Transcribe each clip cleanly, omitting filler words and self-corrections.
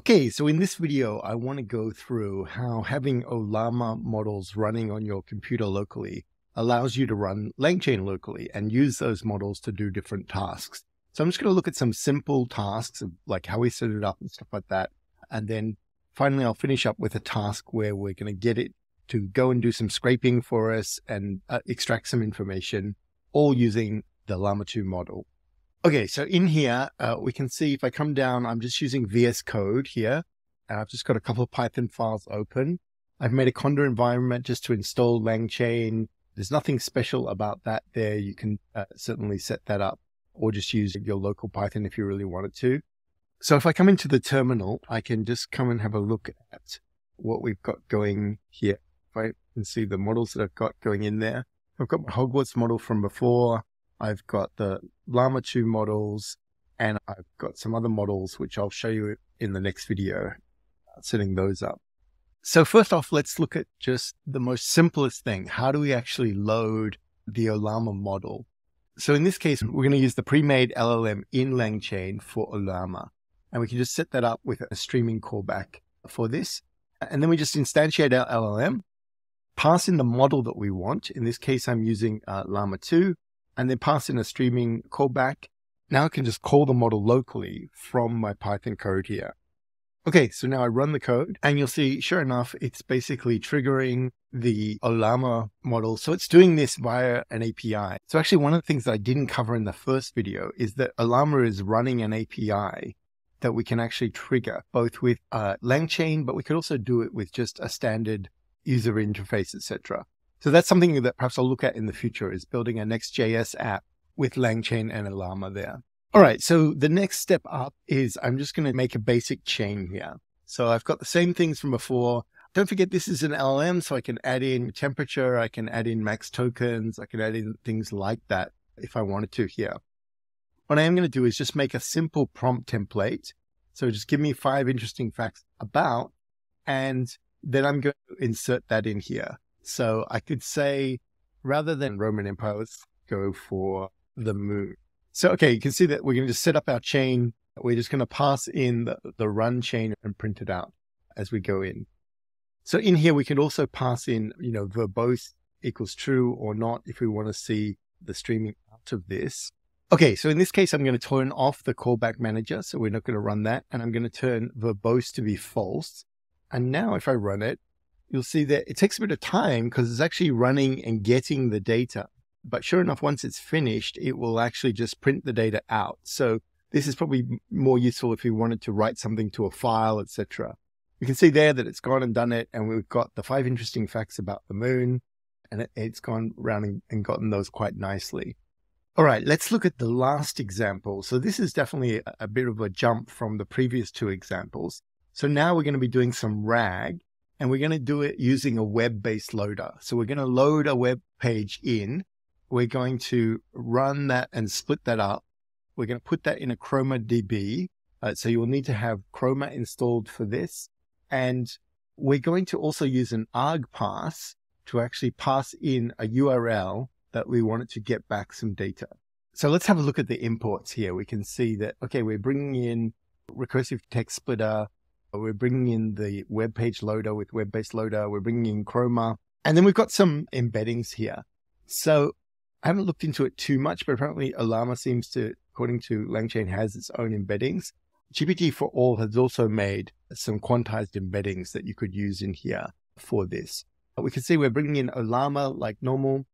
Okay, so in this video, I want to go through how having Ollama models running on your computer locally allows you to run LangChain locally and use those models to do different tasks. So I'm just going to look at some simple tasks of like how we set it up and stuff like that. And then finally, I'll finish up with a task where we're going to get it to go and do some scraping for us and extract some information, all using the Llama 2 model. Okay, so in here, we can see if I come down, I'm just using VS Code here. And I've just got a couple of Python files open. I've made a Conda environment just to install LangChain. There's nothing special about that there. You can certainly set that up or just use your local Python if you really wanted to. So if I come into the terminal, I can just come and have a look at what we've got going here. If I can see the models that I've got going in there. I've got my Hogwarts model from before. I've got the Llama 2 models, and I've got some other models, which I'll show you in the next video, setting those up. So first off, let's look at just the most simplest thing. How do we actually load the Ollama model? So in this case, we're going to use the pre-made LLM in LangChain for Ollama. And we can just set that up with a streaming callback for this. And then we just instantiate our LLM, pass in the model that we want. In this case, I'm using Llama 2. And then pass in a streaming callback. Now I can just call the model locally from my Python code here. Okay, so now I run the code and you'll see, sure enough, it's basically triggering the Ollama model. So it's doing this via an API. So actually one of the things that I didn't cover in the first video is that Ollama is running an API that we can actually trigger both with LangChain, but we could also do it with just a standard user interface, etc. So that's something that perhaps I'll look at in the future, is building a Next.js app with LangChain and Ollama there. All right, so the next step up is I'm just going to make a basic chain here. So I've got the same things from before. Don't forget this is an LLM, so I can add in temperature, I can add in max tokens, I can add in things like that if I wanted to here. What I am going to do is just make a simple prompt template. So just give me 5 interesting facts about, and then I'm going to insert that in here. So I could say, rather than Roman Empire, let's go for the moon. So, okay, you can see that we're going to just set up our chain. We're just going to pass in the run chain and print it out as we go in. So in here, we can also pass in, verbose equals true or not if we want to see the streaming out of this. Okay, so in this case, I'm going to turn off the callback manager. So we're not going to run that. And I'm going to turn verbose to be false. And now if I run it, you'll see that it takes a bit of time because it's actually running and getting the data. But sure enough, once it's finished, it will actually just print the data out. So this is probably more useful if you wanted to write something to a file, etc. You can see there that it's gone and done it. And we've got the 5 interesting facts about the moon. And it's gone around and gotten those quite nicely. All right, let's look at the last example. So this is definitely a bit of a jump from the previous 2 examples. So now we're going to be doing some RAG. And we're going to do it using a web-based loader. So we're going to load a web page in. We're going to run that and split that up. We're going to put that in a Chroma DB. So you will need to have Chroma installed for this. And we're going to also use an argparse to actually pass in a URL that we wanted to get back some data. So let's have a look at the imports here. We can see that, okay, we're bringing in recursive text splitter. We're bringing in the web page loader with web-based loader. We're bringing in Chroma. And then we've got some embeddings here. So I haven't looked into it too much, but apparently Ollama seems to, according to LangChain, has its own embeddings. GPT-4All has also made some quantized embeddings that you could use in here for this. We can see we're bringing in Ollama like normal.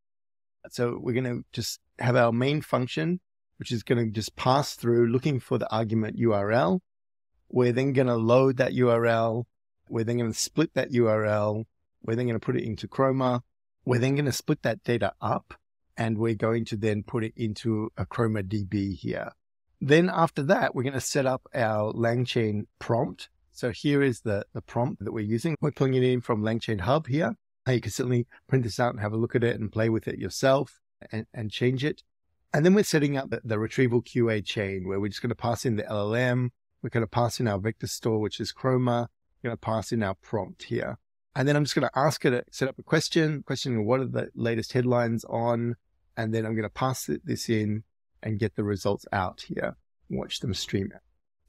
So we're going to just have our main function, which is going to just pass through looking for the argument URL. We're then going to load that URL. We're then going to split that URL. We're then going to put it into Chroma. We're then going to split that data up, and we're going to then put it into a Chroma DB here. Then after that, we're going to set up our LangChain prompt. So here is the prompt that we're using. We're pulling it in from LangChain Hub here. You can certainly print this out and have a look at it and play with it yourself and change it. And then we're setting up the retrieval QA chain where we're just going to pass in the LLM. We're going to pass in our vector store, which is Chroma. We're going to pass in our prompt here. And then I'm just going to ask it to set up a question what are the latest headlines on, and then I'm going to pass this in and get the results out here. Watch them stream out.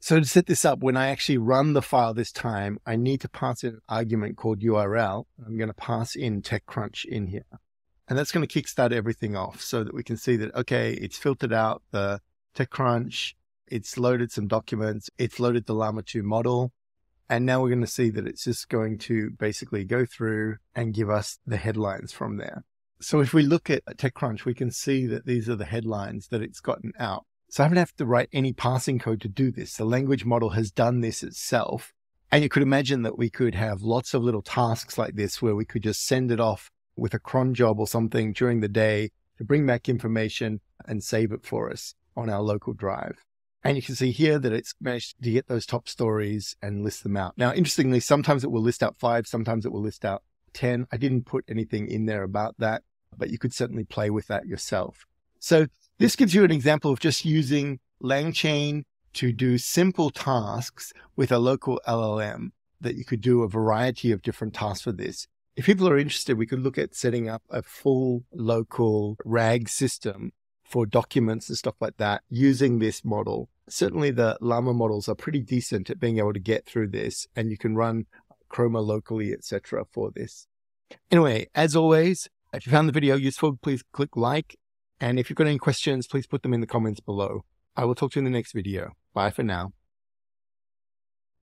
So to set this up, when I actually run the file this time, I need to pass in an argument called URL. I'm going to pass in TechCrunch in here. And that's going to kickstart everything off so that we can see that, okay, it's filtered out the TechCrunch, it's loaded some documents, it's loaded the Llama 2 model. And now we're going to see that it's just going to basically go through and give us the headlines from there. So if we look at TechCrunch, we can see that these are the headlines that it's gotten out. So I haven't have to write any parsing code to do this. The language model has done this itself. And you could imagine that we could have lots of little tasks like this where we could just send it off with a cron job or something during the day to bring back information and save it for us on our local drive. And you can see here that it's managed to get those top stories and list them out. Now, interestingly, sometimes it will list out 5, sometimes it will list out 10. I didn't put anything in there about that, but you could certainly play with that yourself. So this gives you an example of just using LangChain to do simple tasks with a local LLM, that you could do a variety of different tasks for this. If people are interested, we could look at setting up a full local RAG system for documents and stuff like that using this model. Certainly the Llama models are pretty decent at being able to get through this, and you can run Chroma locally, etc. for this. Anyway, as always, if you found the video useful, please click like. And if you've got any questions, please put them in the comments below. I will talk to you in the next video. Bye for now.